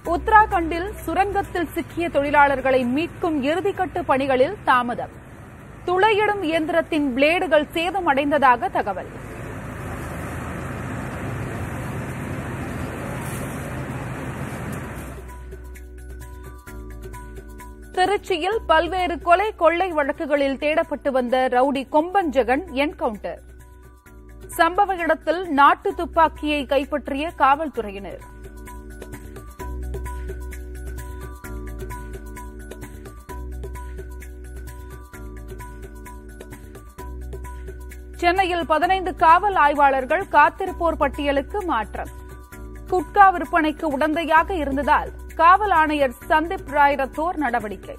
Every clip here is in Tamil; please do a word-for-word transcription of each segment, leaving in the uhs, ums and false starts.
உத்தராகண்டில் சுரங்கத்தில் சிக்கிய தொழிலாளர்களை மீட்கும் இறுதிக்கட்டு பணிகளில் தாமதம். துளையிடும் இயந்திரத்தின் பிளேடுகள் சேதமடைந்ததாக தகவல். திருச்சியில் பல்வேறு கொலை கொள்ளை வழக்குகளில் தேடப்பட்டு வந்த ரவுடி கொம்பன் ஜெகன் என்கவுண்டர். சம்பவ இடத்தில் நாட்டு துப்பாக்கியை கைப்பற்றிய காவல்துறையினர். சென்னையில் பதினைந்து காவல் ஆய்வாளர்கள் காத்திருப்போர் பட்டியலுக்கு மாற்றம். குட்கா விற்பனைக்கு உடந்தையாக இருந்ததால் காவல் ஆணையர் சந்தீப் ராய் ரத்தோர் நடவடிக்கை.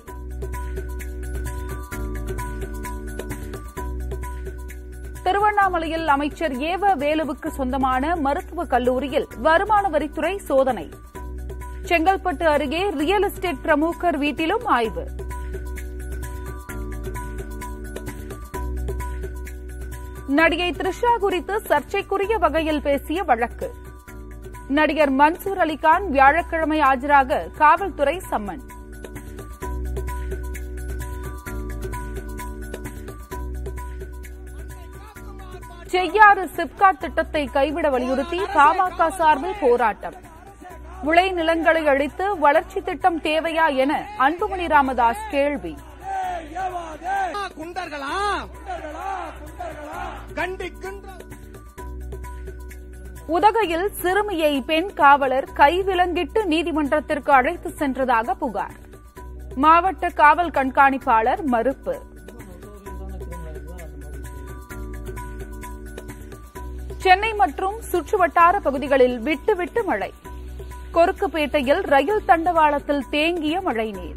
திருவண்ணாமலையில் அமைச்சர் ஏவ வேலுவுக்கு சொந்தமான மருத்துவக் கல்லூரியில் வருமான வரித்துறை சோதனை. செங்கல்பட்டு அருகே ரியல் எஸ்டேட் பிரமுகர் வீட்டிலும் ஆய்வு. நடிகை த்ரிஷா குறித்து சர்ச்சைக்குரிய வகையில் பேசிய வழக்கு. நடிகர் மன்சூர் அலிகான் வியாழக்கிழமை ஆஜராக காவல்துறை சம்மன். செய்யாறு சிப்காட் திட்டத்தை கைவிட வலியுறுத்தி பாமக சார்பில் போராட்டம். விளை நிலங்களை அழித்து வளர்ச்சி திட்டம் தேவையா என அன்புமணி ராமதாஸ் கேள்வி. உதகையில் சிறுமியை பெண் காவலர் கைவிலங்கிட்டு நீதிமன்றத்திற்கு அழைத்து சென்றதாக புகார். மாவட்ட காவல் கண்காணிப்பாளர் மறுப்பு. சென்னை மற்றும் சுற்றுவட்டார பகுதிகளில் விட்டுவிட்டு மழை. கொருக்குப்பேட்டையில் ரயில் தண்டவாளத்தில் தேங்கிய மழைநீர்.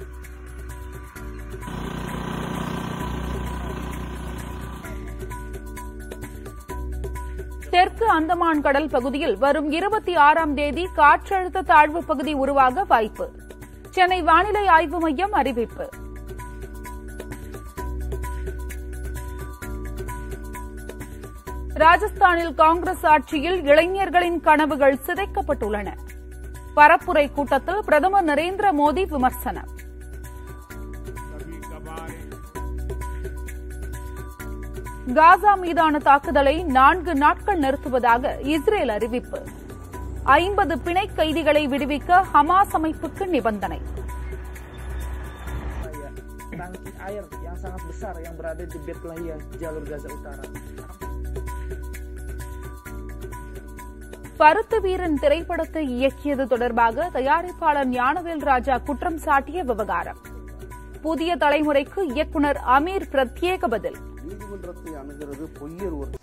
தெற்கு அந்தமான் கடல் பகுதியில் வரும் இருபத்தி ஆறாம் தேதி காற்றழுத்த தாழ்வு பகுதி உருவாக வாய்ப்பு. சென்னை வானிலை ஆய்வு மையம் அறிவிப்பு. ராஜஸ்தானில் காங்கிரஸ் ஆட்சியில் இளைஞர்களின் கனவுகள் சிதைக்கப்பட்டுள்ளன. பரப்புரை கூட்டத்தில் பிரதமர் நரேந்திர மோடி விமர்சனம். காசா மீதான தாக்குதலை நான்கு நாட்கள் நிறுத்துவதாக இஸ்ரேல் அறிவிப்பு. ஐம்பது பிணை கைதிகளை விடுவிக்க ஹமாஸ் அமைப்புக்கு நிபந்தனை. பருத்து வீரன் திரைப்படத்தை இயக்கியது தொடர்பாக தயாரிப்பாளர் ஞானவேல் ராஜா குற்றம் சாட்டிய விவகாரம். புதிய தலைமுறைக்கு இயக்குநர் அமீர் பிரத்யேக பதில். நீதிமன்றத்தை அணுகிறது பொய்யர் ஒரு